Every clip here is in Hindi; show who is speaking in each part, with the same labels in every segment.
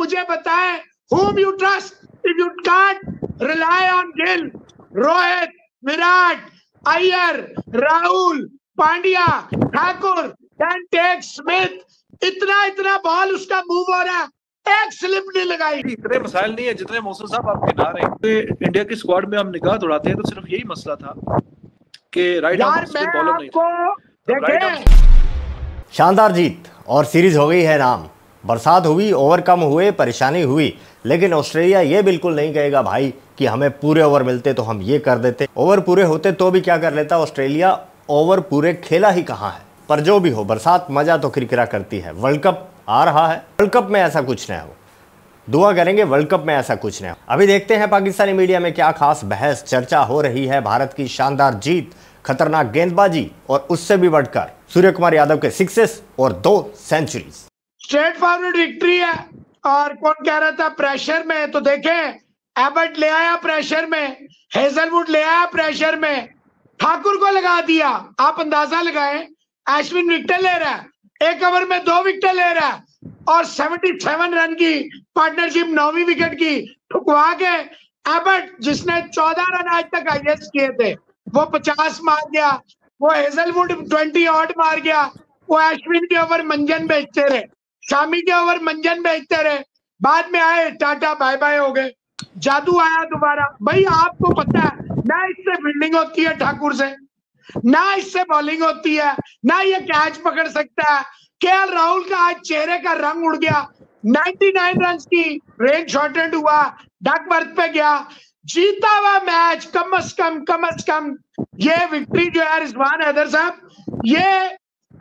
Speaker 1: मुझे बताएं, whom you trust if you can't rely on Gill, Rohit, Virat, Iyer, Rahul, Pandya, Thakur, then take Smith. इतना बॉल उसका मूव हो रहा है, एक स्लिप नहीं लगाई।
Speaker 2: इतने मसाइल नहीं है जितने मौसम साहब आप गिना रहे हैं। तो इंडिया की स्क्वाड में हम निगाह दौड़ाते हैं तो सिर्फ यही मसला था कि राइट आर्म स्पिन बॉलर नहीं था।
Speaker 3: शानदार जीत और सीरीज हो गई है नाम। बरसात हुई, ओवर कम हुए, परेशानी हुई, लेकिन ऑस्ट्रेलिया ये बिल्कुल नहीं कहेगा भाई कि हमें पूरे ओवर मिलते तो हम ये कर देते। ओवर पूरे होते तो भी क्या कर लेता ऑस्ट्रेलिया, ओवर पूरे खेला ही कहाँ है। पर जो भी हो, बरसात मजा तो किरकिरा करती है। वर्ल्ड कप आ रहा है, वर्ल्ड कप में ऐसा कुछ नहीं हो, दुआ करेंगे वर्ल्ड कप में ऐसा कुछ नहीं हो। अभी देखते हैं पाकिस्तानी मीडिया में क्या खास बहस चर्चा हो रही है। भारत की शानदार जीत, खतरनाक गेंदबाजी और उससे भी बढ़कर सूर्य कुमार यादव के सिक्सेस और 2 सेंचुरीज।
Speaker 1: स्ट्रेट फॉरवर्ड विक्ट्री है। और कौन कह रहा था प्रेशर में, तो देखें एबर्ट ले आया प्रेशर में, हेजलवुड ले आया प्रेशर में, ठाकुर को लगा दिया। आप अंदाजा लगाएं, अश्विन विकेट ले रहा है, 1 ओवर में 2 विकेट ले रहा है और 77 रन की पार्टनरशिप 9वीं विकेट की ठुकवा के एबर्ट, जिसने 14 रन आज तक हाईएस्ट किए थे, वो 50 मार गया। वो हेजलवुड 20 ऑड मार गया। वो अश्विन के ओवर मंजन बेचते रहे, शामी के ओवर मंजन बेचते रहे, बाद में आए टाटा बाय बाय हो गए, जादू आया दोबारा। भाई आपको पता है ना इससे फील्डिंग होती है ठाकुर से, ना इससे बॉलिंग होती है, ना ये कैच पकड़ सकता है। केएल राहुल का आज चेहरे का रंग उड़ गया। 99 रन की रेंज शॉर्टेंड हुआ, डकवर्थ पे गया, जीता हुआ मैच। कम से कम ये विक्ट्री जो है रिजवान हैदर साहब, ये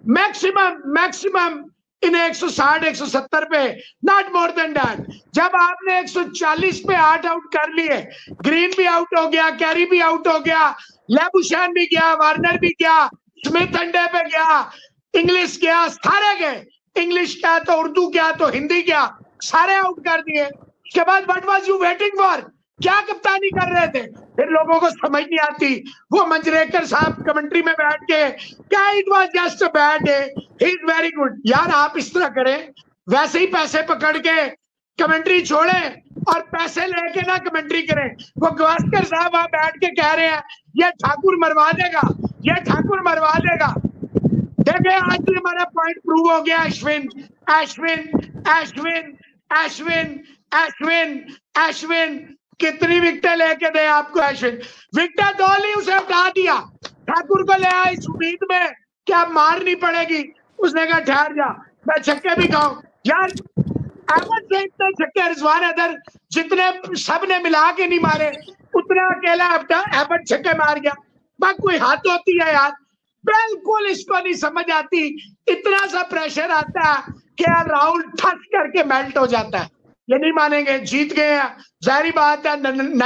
Speaker 1: मैक्सिमम इन 160-170 पे, नॉट मोर देन दैट। जब आपने 140 पे 8 आउट कर लिए, ग्रीन भी आउट हो गया, कैरी भी आउट हो गया, लेबुशैन भी गया, वार्नर भी गया, स्मिथ अंडे पे गया, इंग्लिश गया, सारे गए। इंग्लिश क्या तो उर्दू क्या तो हिंदी क्या, सारे आउट कर दिए। उसके बाद what was you waiting for? क्या कप्तानी कर रहे थे? फिर लोगों को समझ नहीं आती। वो मंजरेकर साहब कमेंट्री में बैठ के क्या, it was just a bad day, he is very good. यार आप इस तरह करें, वैसे ही पैसे पकड़ के कमेंट्री छोड़ें और पैसे लेके ना कमेंट्री करें। वो गवास्कर साहब वहां बैठ के कह रहे हैं ये ठाकुर मरवा देगा, ये ठाकुर मरवा देगा। देखिए आज भी हमारा पॉइंट प्रूव हो गया। अश्विन अश्विन अश्विन अश्विन अश्विन अश्विन कितनी विकेट लेके दे आपको अश्विन? विकेट 2 ली, उसे हटा दिया। ठाकुर को ले आया इस उम्मीद में कि आप मार नहीं पड़ेगी। उसने कहा ठहर जा, मैं छक्के भी खाऊं। यार एबर्ट से इतने छक्के रिजवान हैदर जितने सबने मिला के नहीं मारे, उतना अकेला एबर्ट छक्के मार गया। बात कोई हाथ होती है यार, बिल्कुल इसको नहीं समझ आती। इतना सा प्रेशर आता है कि यार राहुल ठस करके मेल्ट हो जाता है। ये नहीं मानेंगे, जीत गए हैं, जाहिर बात है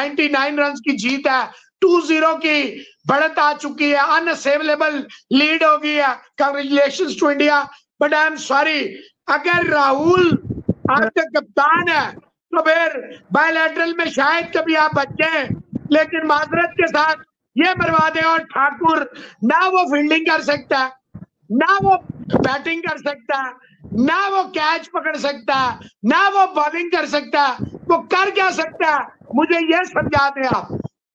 Speaker 1: 99 रन की जीत है, 2-0 की बढ़त आ चुकी है, अनअसेबलेबल लीड हो गई है। Congratulations to India, but I am sorry, अगर राहुल आपका कप्तान है तो फिर बायलैटरल में शायद कभी आप बच जाए, लेकिन माजरत के साथ ये मरवा दे। और ठाकुर ना वो फील्डिंग कर सकता है, ना वो बैटिंग कर सकता है, ना वो कैच पकड़ सकता है, ना वो बॉलिंग कर सकता है। वो कर क्या सकता है मुझे ये समझा दें आप।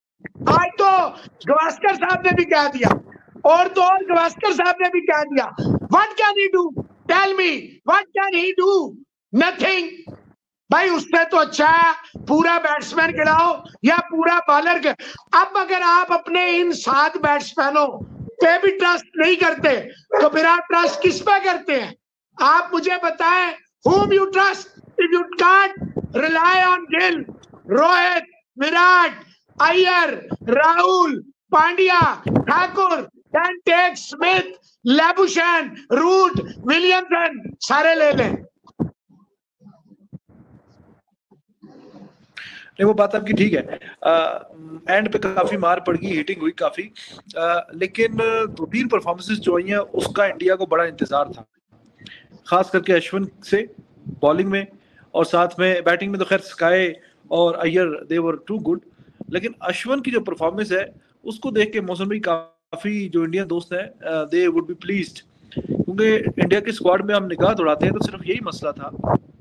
Speaker 1: आज तो गवास्कर साहब ने भी कह दिया, और तो और गवास्कर साहब ने भी कह दिया, what can he do, tell me what can he do, nothing. भाई उससे तो अच्छा है पूरा बैट्समैन खिलाओ या पूरा बॉलर। अब अगर आप अपने इन 7 बैट्समैनों पे भी ट्रस्ट नहीं करते तो फिर आप ट्रस्ट किस पे करते हैं? आप मुझे बताएं, whom you trust if you can't rely on Gill, Rohit, Virat, Iyer, Rahul, Pandya, Thakur, then take Smith, Labuschagne, Root, Williamson, सारे ले लें।
Speaker 2: नहीं वो बात आपकी ठीक है, एंड पे काफी मार पड़ गई, हिटिंग हुई काफी, लेकिन 2-3 परफॉर्मेंसेस जो आई हैं उसका इंडिया को बड़ा इंतजार था, खास करके अश्विन से बॉलिंग में, और साथ में बैटिंग में तो खैर स्काई और Iyer they were too good, लेकिन अश्विन की जो परफॉर्मेंस है उसको देख के मौसम भी काफी जो इंडियन दोस्त हैं दे वुड बी प्लीज्ड, क्योंकि इंडिया की स्क्वाड में हम निगाह दौड़ाते हैं तो सिर्फ यही मसला था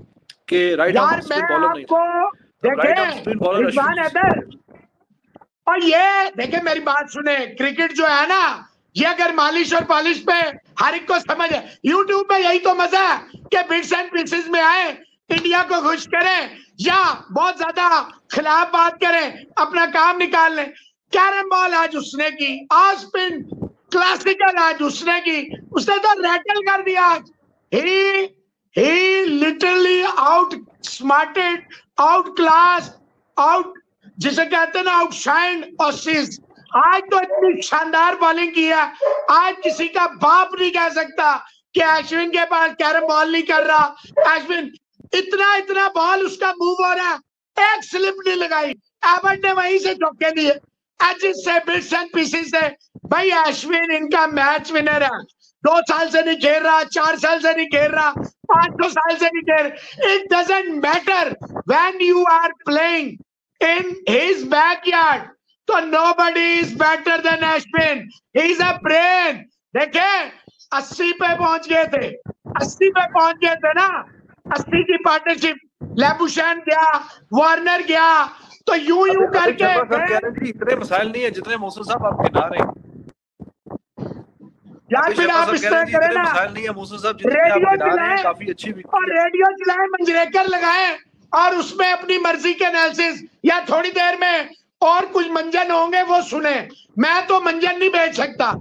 Speaker 2: कि राइट
Speaker 1: यार
Speaker 2: आर्म
Speaker 1: मैं
Speaker 2: स्पिन बॉलर नहीं
Speaker 1: आपको
Speaker 2: था, right arm spin bowler
Speaker 1: Rizwan Haider, और ये देखे मेरी बात सुने, क्रिकेट जो है ना, ये अगर मालिश और पॉलिश पे हर एक को समझ है, यूट्यूब में यही तो मजा है कि बिट्स एंड पीसेस में आए, इंडिया को खुश करें या बहुत ज्यादा खिलाफ बात करें, अपना काम निकाल लें। कैरम बॉल आज उसने की, आज स्पिन क्लासिकल आज उसने की, उसने तो रैटल कर दिया आज। He literally outsmarted, outclass, out जिसे कहते हैं ना आउटशाइन ऑसीज। आज तो इतनी शानदार बॉलिंग की है, आज किसी का बाप नहीं कह सकता कि अश्विन के पास कैरम बॉल नहीं कर रहा। अश्विन इतना इतना बॉल उसका मूव हो रहा है, एक स्लिप नहीं लगाई, एबर्ट ने वहीं से चौके दिए, एजिस से, बिट्स एंड पीसेस से। भाई अश्विन इनका मैच विनर है, 2 साल से नहीं खेल रहा, 4 साल से नहीं खेल रहा, 500 साल से नहीं खेल। It doesn't matter when you are playing in his backyard, तो nobody is better than Ashwin. He is a brain. देखे 80 पे पहुंच गए थे, 80 पे पहुंच गए थे ना, 80 की पार्टनरशिप, लेबुशैन गया, वार्नर गया, तो यूं करके
Speaker 2: इतने मसाइल नहीं है जितने मौसम साहब आप गिना रहे हैं।
Speaker 1: यार फिर आप इस तरह करें ना,
Speaker 2: मसाइल नहीं है मौसम साहब जितने आप गिना रहे हैं, काफी अच्छी
Speaker 1: और रेडियो चलाए, मंजरेकर लगाए और उसमें अपनी मर्जी के एनालिसिस, या थोड़ी देर में और कुछ मंजन होंगे वो सुने। मैं तो मंजन नहीं बेच सकता।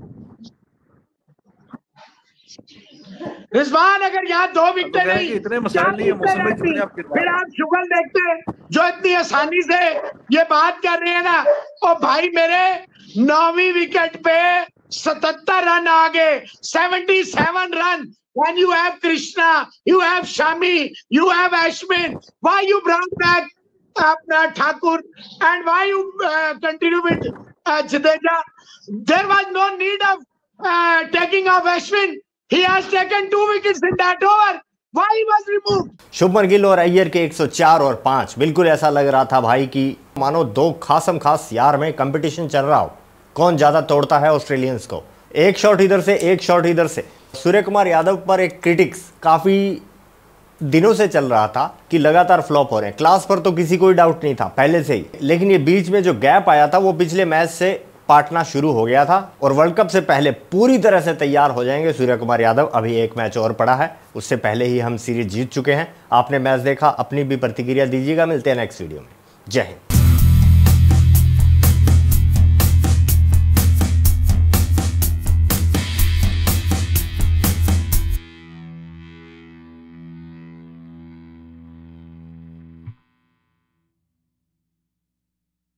Speaker 1: रिजवान अगर यहाँ 2 विकेट नहीं,
Speaker 2: इतने मसाइल नहीं है मौसम में जितने आप गिना रहे हैं।
Speaker 1: फिर आप शुगल देखते हैं जो इतनी आसानी से ये बात कर रहे हैं ना, ओ भाई मेरे 9वीं विकेट पे 77 रन आ गए, 77 run. When you have Krishna, you have Shami, you have Ashwin, why you brought back Thakur, and why you continue with Jadeja? There was no need of taking off Ashwin. He has taken 2 wickets in that over. Why he was removed?
Speaker 3: Shubman Gill और अय्यर के 104 और 5, बिल्कुल ऐसा लग रहा था भाई कि मानो 2 खासम खास यार में कंपटीशन चल रहा हो, कौन ज्यादा तोड़ता है ऑस्ट्रेलियंस को। एक शॉट इधर से, एक शॉट इधर से। सूर्य कुमार यादव पर एक क्रिटिक्स काफी दिनों से चल रहा था कि लगातार फ्लॉप हो रहे हैं। क्लास पर तो किसी कोई डाउट नहीं था पहले से ही, लेकिन ये बीच में जो गैप आया था वो पिछले मैच से पाटना शुरू हो गया था, और वर्ल्ड कप से पहले पूरी तरह से तैयार हो जाएंगे सूर्य कुमार यादव। अभी एक मैच और पड़ा है, उससे पहले ही हम सीरीज जीत चुके हैं। आपने मैच देखा, अपनी भी प्रतिक्रिया दीजिएगा। मिलते हैं नेक्स्ट वीडियो में। जय हिंद।